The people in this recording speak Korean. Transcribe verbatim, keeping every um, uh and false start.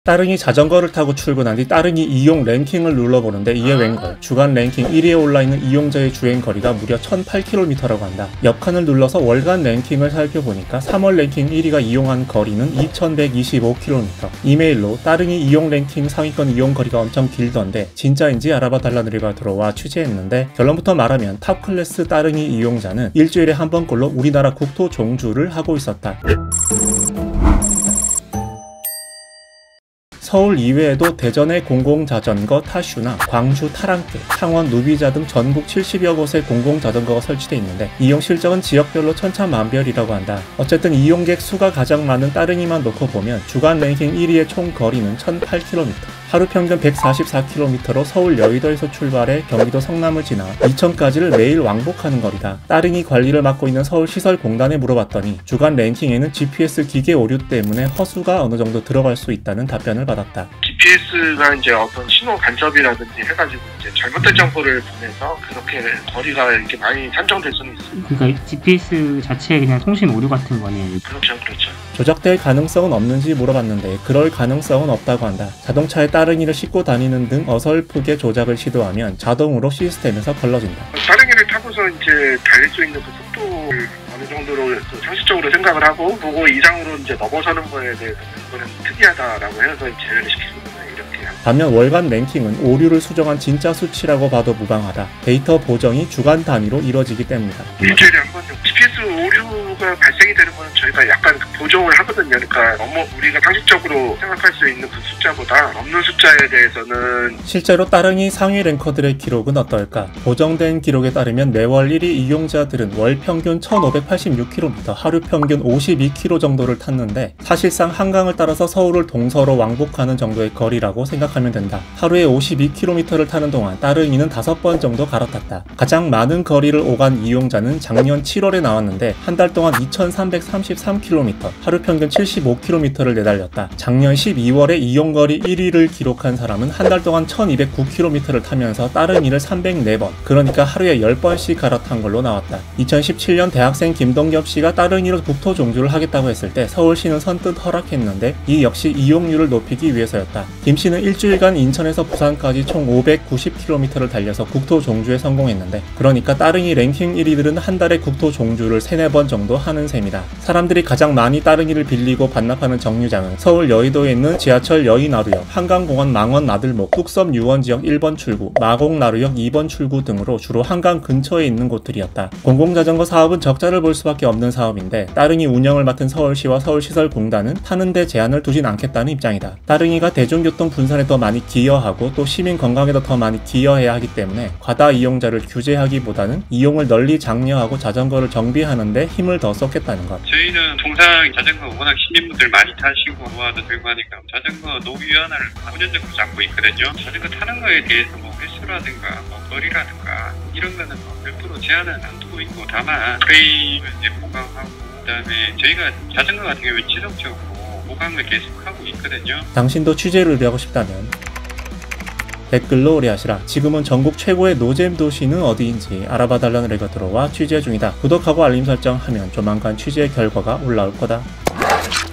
따릉이 자전거를 타고 출근한 뒤 따릉이 이용 랭킹을 눌러보는데 이게 웬걸. 주간 랭킹 일 위에 올라있는 이용자의 주행거리가 무려 천팔 킬로미터라고 한다. 옆칸을 눌러서 월간 랭킹을 살펴보니까 삼월 랭킹 일 위가 이용한 거리는 이천백이십오 킬로미터. 이메일로 따릉이 이용 랭킹 상위권 이용거리가 엄청 길던데 진짜인지 알아봐 달라는 의뢰가 들어와 취재했는데, 결론부터 말하면 탑클래스 따릉이 이용자는 일주일에 한 번꼴로 우리나라 국토 종주를 하고 있었다. 서울 이외에도 대전의 공공자전거 타슈나 광주 타랑길, 창원 누비자 등 전국 칠십여 곳에 공공자전거가 설치되어 있는데 이용 실적은 지역별로 천차만별이라고 한다. 어쨌든 이용객 수가 가장 많은 따릉이만 놓고 보면 주간 랭킹 일 위의 총 거리는 천팔 킬로미터. 하루 평균 백사십사 킬로미터로 서울 여의도에서 출발해 경기도 성남을 지나 이천까지를 매일 왕복하는 거리다. 따릉이 관리를 맡고 있는 서울시설공단에 물어봤더니 주간 랭킹에는 지피에스 기계 오류 때문에 허수가 어느 정도 들어갈 수 있다는 답변을 받았다. 지피에스가 이제 어떤 신호 간섭이라든지 해가지고 이제 잘못된 정보를 보내서 그렇게 거리가 이렇게 많이 산정될 수는 있습니다. 그러니까 지피에스 자체에 그냥 통신 오류 같은 거네요. 그렇죠, 그렇죠. 조작될 가능성은 없는지 물어봤는데 그럴 가능성은 없다고 한다. 자동차에 따릉이를 싣고 다니는 등 어설프게 조작을 시도하면 자동으로 시스템에서 걸러진다. 따릉이를 타고서 이제 달릴 수 있는 그 속도를 어느 정도로 상식적으로 생각을 하고 그거 이상으로 이제 넘어서는 거에 대해서 그거는 특이하다라고 해서 제외를 시키는 이렇게. 반면 월간 랭킹은 오류를 수정한 진짜 수치라고 봐도 무방하다. 데이터 보정이 주간 단위로 이뤄지기 때문이다. 일주일에 한 번요. 지피에스 오류가 발생이 되는 거는 저희가 약간 보정을 하거든요. 그러니까 너무 우리가 상식적으로 생각할 수 있는 그 숫자보다 넘는 숫자에 대해서는. 실제로 따릉이 상위 랭커들의 기록은 어떨까? 보정된 기록에 따르면 매월 일 위 이용자들은 월 평균 천오백팔십육 킬로미터, 하루 평균 오십이 킬로미터 정도를 탔는데 사실상 한강을 따라서 서울을 동서로 왕복하는 정도의 거리라고 생각하면 된다. 하루에 오십이 킬로미터를 타는 동안 따릉이는 다섯 번 정도 갈아탔다. 가장 많은 거리를 오간 이용자는 작년 칠월에 나왔는데 한 달 동안 이천삼백삼십삼 킬로미터, 하루 평균 칠십오 킬로미터를 내달렸다. 작년 십이월에 이용거리 일 위를 기록한 사람은 한 달 동안 천이백구 킬로미터를 타면서 따릉이를 삼백사 번, 그러니까 하루에 십 번씩 갈아탄 걸로 나왔다. 이천십칠 년 대학생 김동엽 씨가 따릉이로 국토 종주를 하겠다고 했을 때 서울시는 선뜻 허락했는데 이 역시 이용률을 높이기 위해서였다. 김 씨는 일주일간 인천에서 부산까지 총 오백구십 킬로미터를 달려서 국토 종주에 성공했는데, 그러니까 따릉이 랭킹 일 위들은 한 달에 국토 종주를 세네 번 정도 하는 셈이다. 사람들이 가장 많이 따릉이를 빌리고 반납하는 정류장은 서울 여의도에 있는 지하철 여의나루역, 한강공원 망원 나들목, 뚝섬 유원지역 일 번 출구, 마곡나루역 이 번 출구 등으로 주로 한강 근처에 있는 곳들이었다. 공공자전거 사업은 적자를 볼 수밖에 없는 사업인데 따릉이 운영을 맡은 서울시와 서울시설공단은 타는 데 제한을 두진 않겠다는 입장이다. 따릉이가 대중교통 분산에 더 많이 기여하고 또 시민 건강에도 더 많이 기여해야 하기 때문에 과다 이용자를 규제하기보다는 이용을 널리 장려하고 자전거를 정비하는 데 힘을 더 쏟겠다는 것. 저희는 통상 자전거 워낙 시민분들 많이 타시고 노화도 들고 하니까 자전거 노후위원회를 오 년 정도 잡고 있거든요. 자전거 타는 거에 대해서 뭐 횟수라든가 뭐 거리라든가 이런 거는 뭐 별도로 제한은 안 두고 있고, 다만 프레임을 이제 보강하고, 그다음에 저희가 자전거 같은 경우에 지속적으로 보강을 계속하고 있거든요. 당신도 취재를 의뢰하고 싶다면 댓글로 의뢰하시라. 지금은 전국 최고의 노잼 도시는 어디인지 알아봐 달라는 의뢰가 들어와 취재 중이다. 구독하고 알림 설정하면 조만간 취재 결과가 올라올 거다.